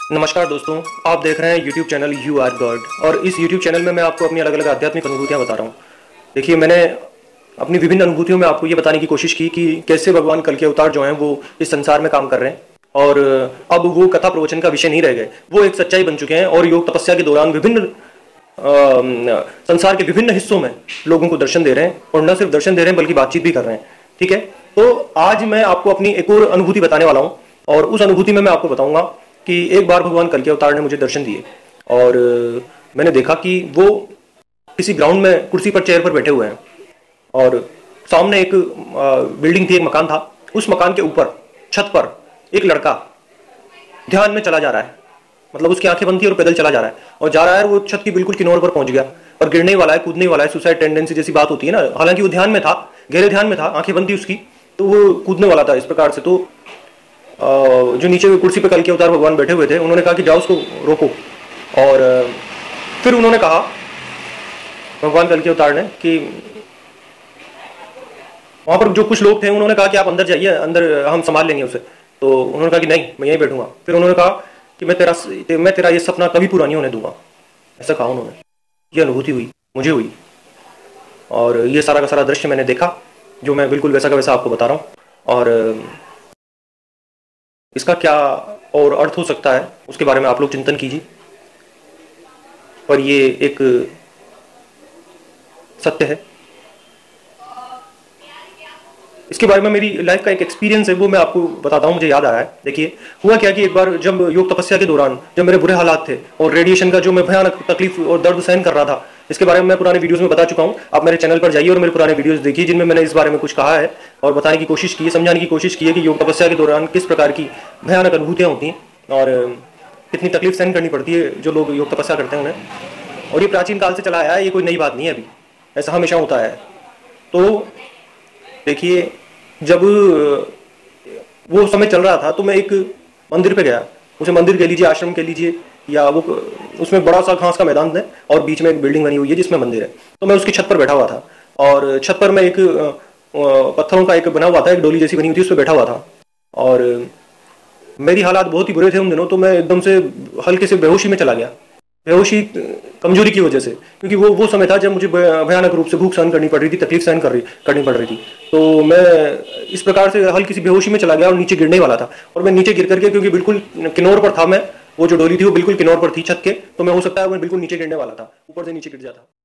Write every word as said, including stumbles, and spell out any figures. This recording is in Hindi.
नमस्कार दोस्तों, आप देख रहे हैं YouTube channel you are God. और इस यूट्यूब चैनल में मैं आपको अपनी अलग अलग आध्यात्मिक अनुभूतियां बता रहा हूं। देखिए, मैंने अपनी विभिन्न अनुभूतियों में आपको ये बताने की कोशिश की कि कैसे भगवान कल के अवतार जो हैं वो इस संसार में काम कर रहे हैं। और अब वो कथा प्रवचन का विषय नहीं रह गए, वो एक सच्चाई बन चुके हैं। और योग तपस्या के दौरान विभिन्न अ, संसार के विभिन्न हिस्सों में लोगों को दर्शन दे रहे हैं, और न सिर्फ दर्शन दे रहे हैं बल्कि बातचीत भी कर रहे हैं। ठीक है, तो आज मैं आपको अपनी एक और अनुभूति बताने वाला हूँ। और उस अनुभूति में मैं आपको बताऊंगा कि एक बार भगवान कल के अवतार ने मुझे दर्शन दिए, और मैंने देखा कि वो किसी ग्राउंड में कुर्सी पर, चेयर पर बैठे हुए हैं, और सामने एक बिल्डिंग थी, एक मकान था। उस मकान के ऊपर छत पर एक लड़का ध्यान में चला जा रहा है, मतलब उसकी आंखें बंद थी और पैदल चला जा रहा है, और जा रहा है। वो छत की बिल्कुल किनारे पर पहुंच गया और गिरने वाला है, कूदने वाला है। सुसाइड टेंडेंसी जैसी बात होती है ना, हालांकि वो ध्यान में था, गहरे ध्यान में था, आंखें बंद थी उसकी, तो वो कूदने वाला था इस प्रकार से। तो जो नीचे कुर्सी पे कल के अवतार भगवान बैठे हुए थे, उन्होंने कहा कि जाओ उसको रोको। और फिर उन्होंने कहा, भगवान कल के अवतार ने, कि वहां पर जो कुछ लोग थे उन्होंने कहा कि आप अंदर जाइए, अंदर हम संभाल लेंगे उसे। तो उन्होंने कहा कि नहीं, मैं यहीं बैठूंगा। फिर उन्होंने कहा कि मैं तेरा मैं तेरा ये सपना कभी पूरा नहीं होने दूंगा, ऐसा कहा उन्होंने। ये अनुभूति हुई, मुझे हुई, और ये सारा का सारा दृश्य मैंने देखा, जो मैं बिल्कुल वैसा का वैसा आपको बता रहा हूँ। और इसका क्या और अर्थ हो सकता है उसके बारे में आप लोग चिंतन कीजिए, पर ये एक सत्य है। इसके बारे में मेरी लाइफ का एक एक्सपीरियंस है, वो मैं आपको बताता हूँ, मुझे याद आया है। देखिए, हुआ क्या कि एक बार जब योग तपस्या के दौरान, जब मेरे बुरे हालात थे और रेडिएशन का जो मैं भयानक तकलीफ और दर्द सहन कर रहा था, इसके बारे में मैं पुराने वीडियोस में बता चुका हूँ। आप मेरे चैनल पर जाइए और मेरे पुराने वीडियोस देखिए, जिनमें मैंने इस बारे में कुछ कहा है और बताने की कोशिश की है, समझाने की कोशिश की है कि योग तपस्या के दौरान किस प्रकार की भयानक अनुभूतियाँ होती हैं और कितनी तकलीफ सहन करनी पड़ती है जो लोग योग तपस्या करते हैं उन्हें। और ये प्राचीन काल से चला आया है, ये कोई नई बात नहीं है, अभी ऐसा हमेशा होता है। तो देखिए, जब वो समय चल रहा था तो मैं एक मंदिर पे गया। उसे मंदिर कह लीजिए, आश्रम कह लीजिए, या वो, उसमें बड़ा सा घास का मैदान है और बीच में एक बिल्डिंग बनी हुई है जिसमें मंदिर है। तो मैं उसकी छत पर बैठा हुआ था, और छत पर मैं एक पत्थरों का एक बना हुआ था, एक डोली जैसी बनी हुई थी, उस पर बैठा हुआ था। और मेरी हालात बहुत ही बुरे थे उन दिनों, तो मैं एकदम से हल्के से बेहोशी में चला गया, बेहोशी कमजोरी की वजह से, क्योंकि वो वो समय था जब मुझे भयानक रूप से भूख सहन करनी पड़ रही थी, तकलीफ सहन कर रही करनी पड़ रही थी। तो मैं इस प्रकार से हल्की सी बेहोशी में चला गया और नीचे गिरने वाला था। और मैं नीचे गिर करके, क्योंकि बिल्कुल किनारे पर था मैं, वो जो डोली थी वो बिल्कुल किनारे पर थी छत के, तो मैं, हो सकता है मैं बिल्कुल नीचे गिरने वाला था, ऊपर से नीचे गिर जाता।